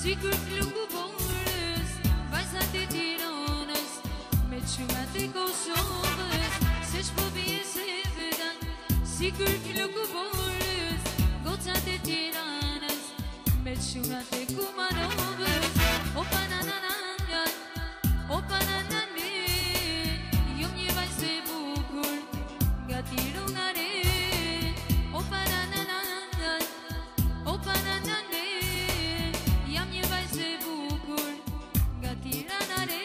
Si kur fluku borës, vajzat e Tiranës, me qumat e Kosovës, se shpo bje se vëdan. Si kur fluku borës, gocat e Tiranës, me qumat e Kumanovës. O pananananjan, o pananane, jom një vajzë e bukur, nga Tiranare. O pananananjan, o pananane, jam një vajzë e bukur, nga Tiranare.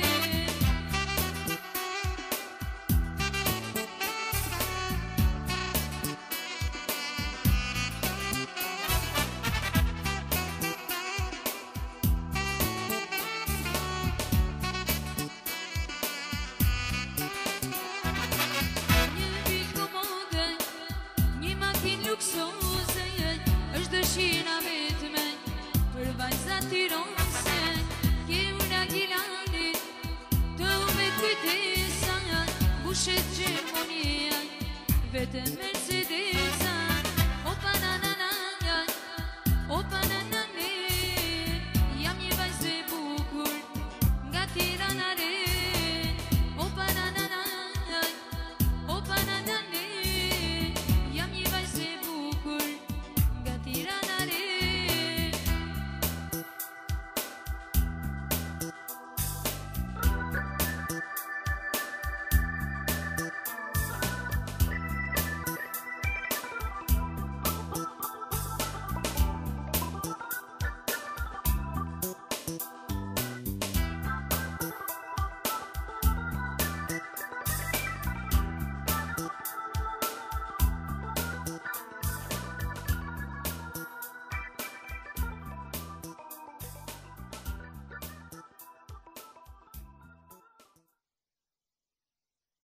Është dëshira vetme për vajzat tironse, ke una gilani, të me kujtesa, bushet gjemonia, vetëm